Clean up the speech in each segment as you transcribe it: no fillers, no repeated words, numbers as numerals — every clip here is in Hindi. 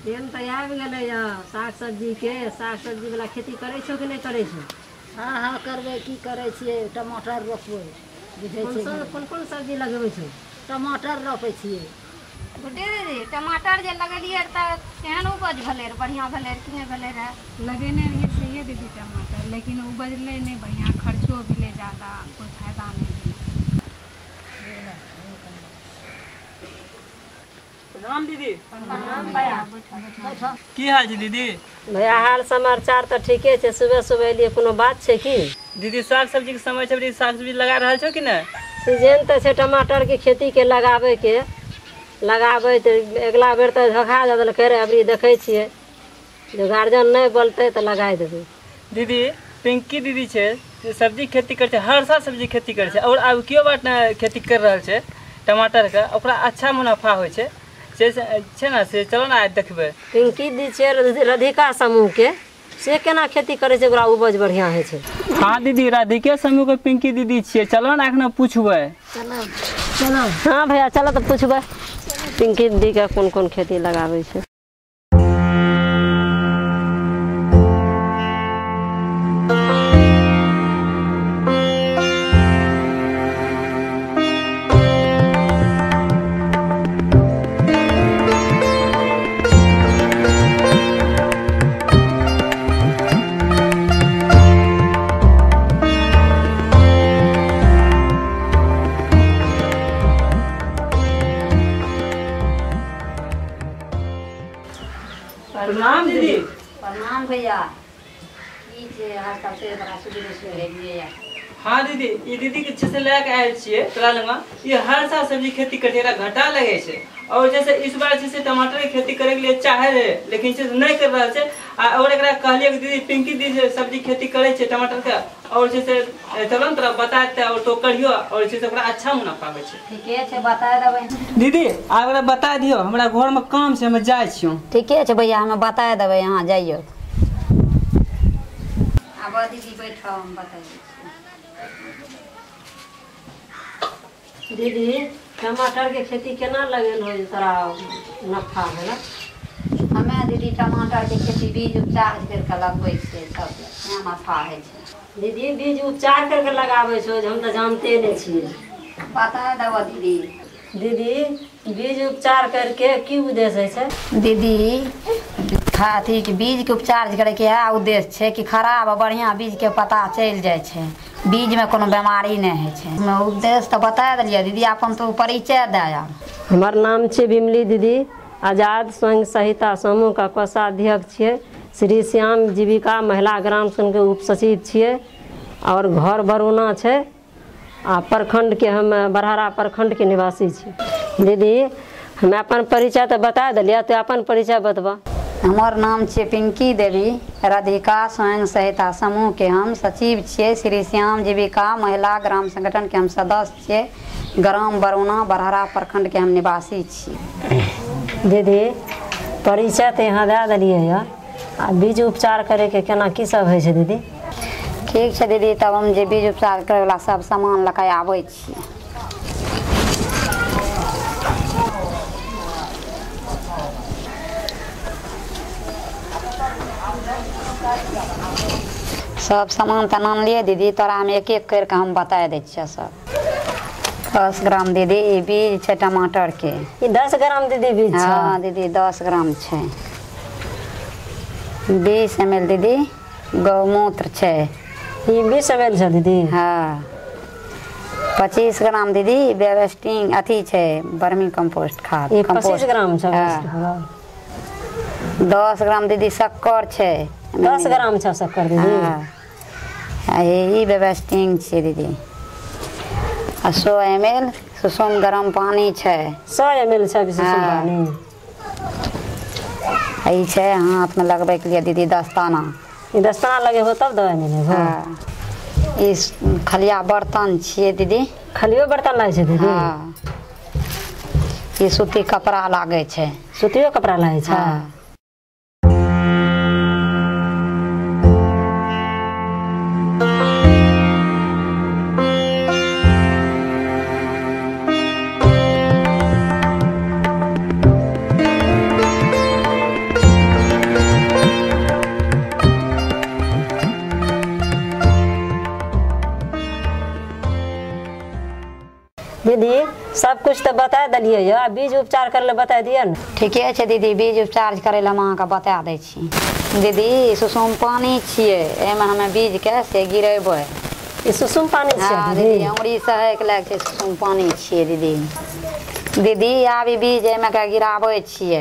तेल तो आबि गेलै साग सब्जी के साग सब्जी वाला खेती करे छो कि नहीं करे छो? हाँ हाँ करबे की करे छियै टमाटर रोपबै बुझै छियै कोन सब्जी लगबै छो? टमाटर रोपै छियै। गुड्डी दीदी टमाटर जे लगेलियै तऽ केहन उपज भेलै रे? बढ़िया भेलै रे कि नहीं भेलै रे? लगेने रहिए सही दीदी टमाटर, लेकिन उपजलै नहीं बढ़िया, खर्चो भेलै ज़्यादा, कोई फायदा नहीं भेलै। राम दीदी बैठो की हाल छै दीदी? भैया हाल समाचार तो ठीके छै। सुबह सुबह एलिए कोनो बात छै की? दीदी साग सब्जी के समय छै, साग सब्जी लगा रहल छो कि नहीं? सीजन तो छै टमाटर के खेती के लगाबै तऽ अगला बेर तऽ धोखा दे देलकै रे। अबरी देखै छियै जो गार्जियन नहीं बोलतै तऽ लगाय देबै। दीदी पिंकी दीदी छै जे सब्जी खेती करे छै, हर साल सब्जी खेती करे छै और आब कियो बात ने खेती कर रहल छै टमाटर के, ओकरा अच्छा मुनाफा होइ छै छै ना। से चलो ना आज देखबै। पिंकी दी छै राधिका समूह के, से केना खेती करे छै ओकरा उपज बढ़िया होइ छै? हाँ दीदी राधिके समूह के पिंकी दीदी छियै, चलो ना एखने पूछबै। चलो हाँ भैया चलो तो पूछबै पिंकी दीदी के कोन कोन खेती लगाबै छै। प्रणाम दीदी। प्रणाम भैया। की छै हाल से बड़ा सुविधा से भेलिए? हाँ दीदी ये दीदी के अच्छे से लेके आयल छियै तोरा लंगा। ये हर साल सब्जी खेती करे घाटा लगे छै और जैसे इस बार जैसे टमाटर के खेती करे के लिए चाहे रहे लेकिन से नहीं कर रहा छै। और एकरा कहलिए कि दीदी पिंकी दीदी सब्जी खेती करे छै टमाटर के और जैसे चलो न तोरा बता दे और तो करियो और जैसे ओकरा अच्छा मुनाफा होय छै। ठीके छै बता देबै दीदी आब बता दियो, हमरा घर में काम छै, हम जाय छियो। ठीके छै भैया हमें बता देबै, यहाँ जाइयो। आब दीदी बैठो हम बता दै छी। दीदी टमाटर के खेती केना लगेल हो तोरा नफा भेला? हमें दीदी टमाटर के खेती बीज उपचार करके लगबै छियै, तब नफा होइ छै। दीदी बीज उपचार करके लगाबै छो हम तो जानते नहीं छियै। बता देबो दीदी। दीदी बीज उपचार करके की उद्देश्य छै? दीदी अथी के बीज के उपचार करे के इएह उद्देश्य छै कि खराब और बढ़िया बीज के पता चल जाए छै, बीज में कोनो बीमारी नहीं है छै। उद्देश्य तो बता दिलिए दीदी, अपन तो परिचय दे। हमार नाम छै बिमली दीदी, आजाद स्वयं सहायता समूह का कोषाध्यक्ष छियै, श्री श्याम जीविका महिला ग्राम संघ के उप सचिव छियै और घर बरुना छै आ प्रखंड के हम बरहरा प्रखंड के निवासी छी। दीदी हमें अपन परिचय तो बता दिलिए, तो अपन परिचय बतबा। हमार नाम छै पिंकी देवी, राधिका स्वयं सहायता समूह के हम सचिव छियै, श्री श्याम जीविका महिला ग्राम संगठन के हम सदस्य छियै, ग्राम बरुना बरहरा प्रखंड के हम निवासी छी। दीदी परिचय तो यहाँ दे दिलिए यऽ, आ बीज उपचार करे के केना की सब होइ छै दीदी? ठीक छै दीदी, तब हम जे बीज उपचार करे वाला सब सामान लके आबै छियै। सब सामान तो आनलिए दीदी, तोरा हम एक एक करके हम बता दै छियै सब। 10 ग्राम दीदी ई बीज छै टमाटर के। ये 10 ग्राम दीदी बीज छै? हाँ दीदी 10 ग्राम छै। 20 ml दीदी गौमूत्र छै। ये 20 ml छै दीदी? हाँ। 25 ग्राम दीदी बेवेस्टिंग अथी छै वर्मी कंपोस्ट खाद। ये 25 ग्राम छै? हाँ। 10 ग्राम दीदी शक्कर छै। 10 ग्राम छै शक्कर दीदी? हाँ। यही बेवेस्टिंग छै दीदी। 100 ml सुसुम गरम पानी छै। 100 ml छै सुसुम पानी? ई छै हाथ में लगबै के लिए दीदी दस्ताना। ये दस्ताना लगेबो तब दवाई मिलेबो? हाँ। ई खलिया बर्तन छियै दीदी। खलियो बर्तन लागे छै दीदी? हाँ। ई सूती कपड़ा लागे छै। सूतियो कपड़ा लागे छै? हाँ। दीदी सब कुछ तो बता दिलिए है, बीज उपचार कर ले बता दिए न। ठीके छै दीदी, बीज उपचार करे ला हम अहाँके बता दै छी। दीदी सुसुम पानी छियै, एहिमे हमे बीज के से गिरेबै। ई सुसुम पानी छै हाँ दीदी? दीदी अंगुरी सहैके लायक छै सुसुम पानी छियै दीदी। दीदी आब ई बीज एहिमे के गिराबै छियै।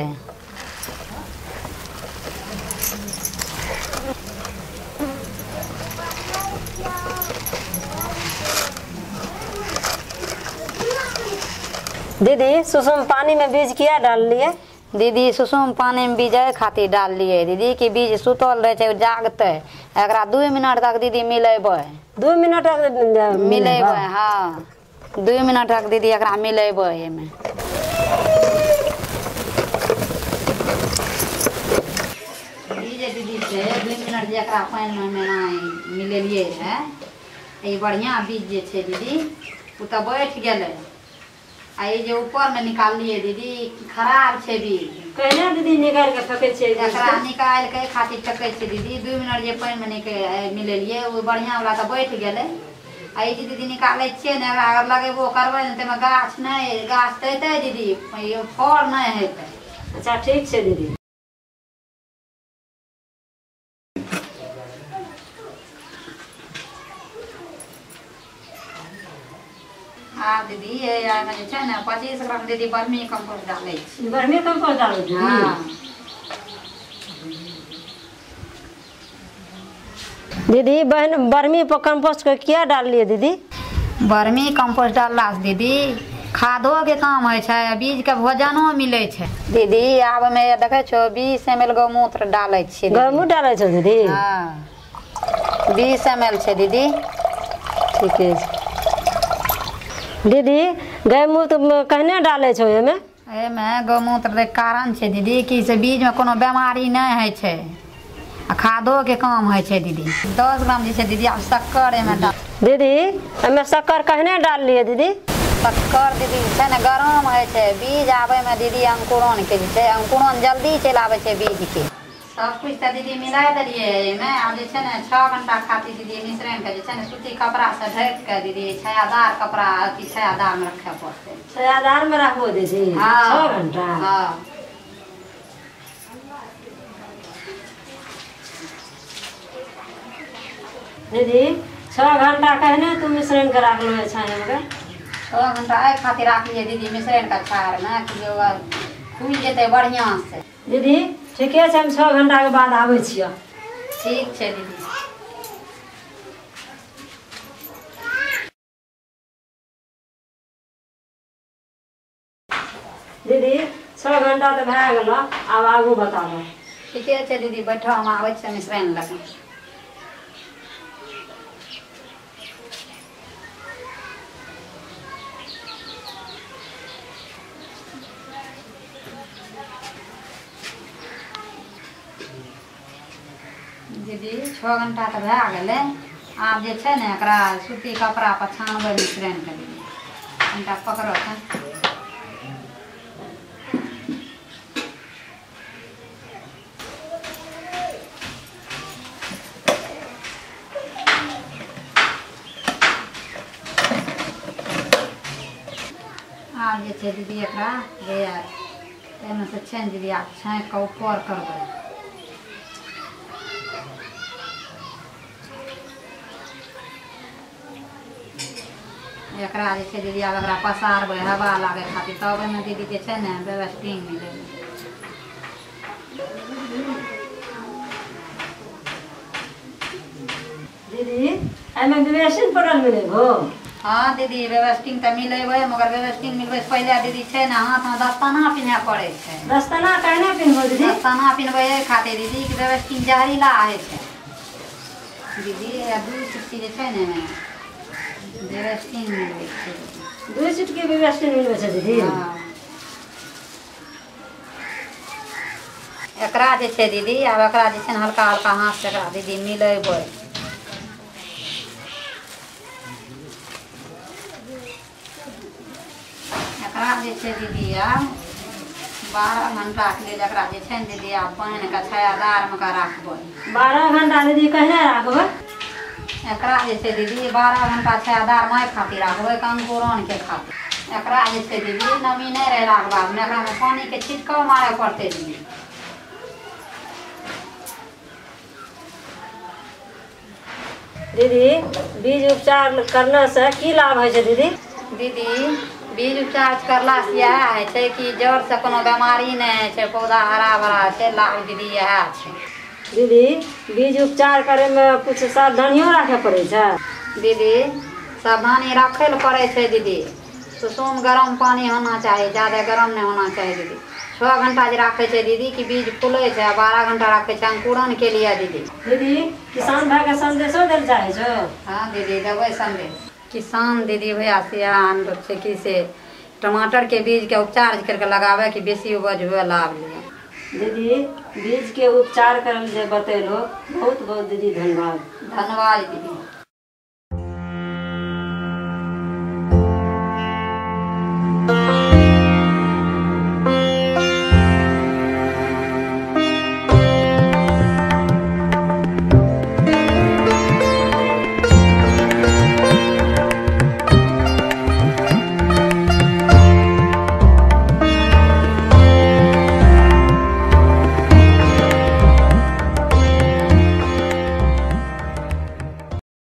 दीदी सुसुम पानी में बीज किया डाल लिए? दीदी सुसुम पानी में बीज खातिर डाललिए दीदी कि बीज सुतल रहे छै जागते, एकरा 2 मिनट तक दीदी मिलेबै। 2 मिनट तक मिलेबै? हाँ 2 मिनट तक दीदी एकरा मिलेबै। एहिमे दीदी से 2 मिनट जे एकरा पानि में मिलेलिए है, ई बढ़िया बीज जे छै दीदी ओ तऽ बैठ गेलै। आ ये जो ऊपर में निकालिए दीदी खराब छै बीज। कहने दीदी निकाल के फेंके छै? एकरा निकाल के खातिर फेंके छै दीदी। 2 मिनट जे पानी में मिलेलिए वो बढ़िया वाला तो बैठ गेलै। आ ये दीदी निकाले छियै ने, एकरा अगर लगेबो करबै ने तमे गाछ नहीं, गाछ तैते दीदी, फल नहीं हेतै। अच्छा ठीक छै दीदी। हाँ दीदी एहिमे जे छै ने 25 ग्राम दीदी वर्मी कंपोस्ट डालै छी। वर्मी कंपोस्ट डालै छी? हाँ दीदी बहन वर्मी कंपोस्ट के किया डाल लिए दीदी? वर्मी कंपोस्ट डालला से दीदी खादो के काम होइ छै, बीज के भोजनो मिलै छै। दीदी आब हमे देखै छो 20 ml गौमूत्र डालै छियै। गौमूत्र डालै छो दीदी? हाँ 20 ml छै दीदी। ठीके छै दीदी। गौमूत्र कहने डालै छो एहिमे? एहिमे गौमूत्र के कारण छै दीदी कि से बीज में कोनो बीमारी नहीं होइ छै आ खादो के काम होइ छै दीदी। 10 ग्राम जे छै दीदी आब शक्कर एहिमे डाल। दीदी एहिमे शक्कर कहने डाल लिए दीदी? शक्कर दीदी छै ने गरम होइ छै, बीज आबै में दीदी अंकुरन के जे छै, अंकुरन जल्दी चलि आबै छै बीज के। सब कुछ तो दीदी मिला दिलिए एहिमे। आब जे छै ने 6 घंटा खातिर दीदी मिश्रण के जे छै ने सूती कपड़ा से ढक के दीदी छायादार कपड़ा अथी छायादार में रखे पड़तै। छायादार में रखबो दीदी? हाँ 6 घंटा? हाँ दीदी 6 घंटा कहने तू मिश्रण के रखलो है छाया में? 6 घंटा एहि खातिर राखलिए दीदी मिश्रण के छाया में कि फूल जेतै बढ़िया से। दीदी ठीके छै, हम 6 घंटा के बाद आबै छियै। ठीक छै दीदी। दीदी 6 घंटा तो भए गेल, आब आगू बताबो। ठीके छै दीदी, बैठो हम आबै छियै मिश्रण लगे। दीदी 6 घंटा तो भए गेलै। आब जे छै ने एकरा सूती कपड़ा पर छानबै मिश्रण के दीदी। कनिटा पकड़ो तऽ। आब जे छै दीदी एकरा एहिमे से छै ने दीदी आब छाँकि कऽ ऊपर करबै। एकरा जे छै दीदी आब एकरा पसारबै हवा लागे खातिर, तब एहिमे दीदी जे छै ने व्यवस्थित मिलेबै। दीदी एहिमे व्यवस्थित पड़ल मिलेबो? हाँ दीदी व्यवस्थित तो मिलेबै, मगर व्यवस्थित मिलबै से पहले दीदी छै ने हाथ में दस्ताना पिन्हे पड़े छै। दस्ताना कहने पिन्हबो दीदी? दस्ताना पिन्हबै एहि खातिर दीदी कि व्यवस्थित जहरीला होइ छै दीदी। 2 चुटकी जे छै ने व्यवस्थित मिलबै छै। 2 चुटकी व्यवस्थित मिलबै छै दीदी? हाँ एकरा जे छै दीदी आब एकरा जे छै ने हल्का हल्का हाथ से एकरा दीदी मिलेबै। एकरा जे छै दीदी आब 12 घंटा के लेल एकरा जे छै ने दीदी आब बान्हि के छायादार में राखबै। 12 घंटा दीदी कहने राखबै? एकरा जे छै दीदी 12 घंटा छायादार में खातिर राखबै, अंकुरन के खातिर। एकरा जे छै दीदी नमी नहीं रहला के बाद में एकरा में पानी के छिटकाव मारे पड़ते दीदी। दीदी बीज उपचार करने से की लाभ है दीदी? दीदी बीज उपचार करला से यह है छै कि जड़ से कोनो बीमारी नहीं है, पौधा हरा भरा है, लाभ दीदी यह है। दीदी बीज उपचार करे में कुछ सावधानियों रखे पड़े छै? दीदी सावधानी रखे ले पड़े छै दीदी। सुसुम गर्म पानी होना चाहिए, ज़्यादा गर्म नहीं होना चाहिए दीदी। 6 घंटा जे रखे छै दीदी कि बीज फूले छै, 12 घंटा रखे छै अंकुरन के लिए दीदी। दीदी किसान भाई के संदेशो देल चाहे छो? हाँ दीदी देवे संदेश। किसान दीदी भैया से अनुरोध छै कि से टमाटर के बीज के उपचार करके लगावे कि बेसी उपज हुए लाभ लिए। दीदी बीज के उपचार करल जे बतेलो बहुत बहुत दीदी धन्यवाद। धन्यवाद दीदी।